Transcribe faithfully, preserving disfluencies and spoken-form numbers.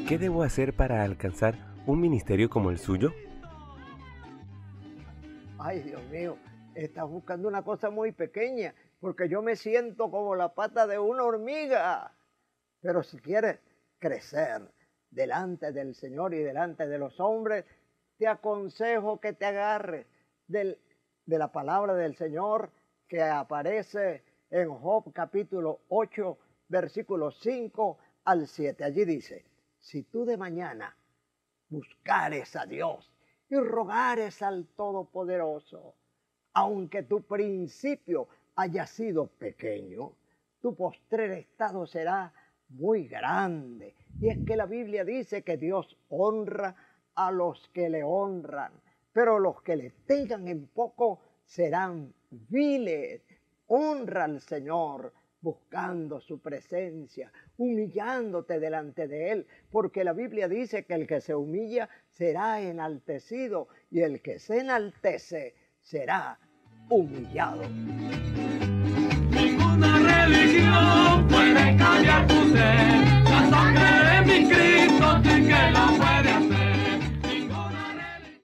¿Qué debo hacer para alcanzar un ministerio como el suyo? Ay, Dios mío, estás buscando una cosa muy pequeña, porque yo me siento como la pata de una hormiga. Pero si quieres crecer delante del Señor y delante de los hombres, te aconsejo que te agarres del, de la palabra del Señor que aparece en Job capítulo ocho, versículos cinco al siete. Allí dice, si tú de mañana buscares a Dios y rogares al Todopoderoso, aunque tu principio haya sido pequeño, tu postrer estado será muy grande. Y es que la Biblia dice que Dios honra a los que le honran, pero los que le tengan en poco serán viles. Honra al Señor buscando su presencia, humillándote delante de Él, porque la Biblia dice que el que se humilla será enaltecido y el que se enaltece será humillado. Ninguna religión